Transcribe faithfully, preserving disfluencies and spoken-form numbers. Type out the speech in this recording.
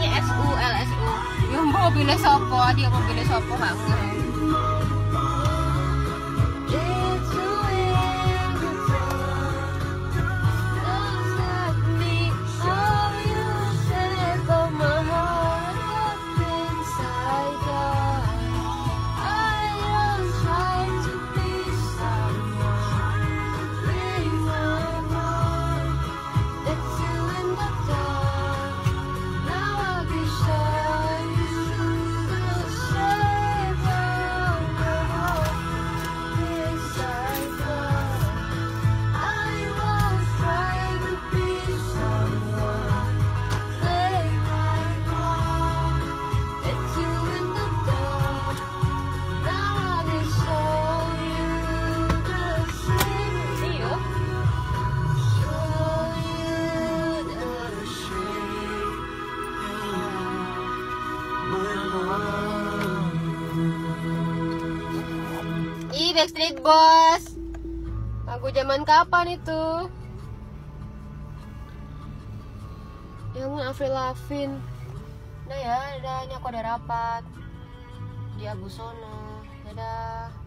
namanya S U L S U. Yang mobilnya sopo, dia mobilnya sopo nggak ngeh. Ih, Backstreet Boys. Lagu zaman kapan itu? Yang Avril Lavigne. Nah ya, dadah, ini aku ada rapat di Abu Sono. Dadah.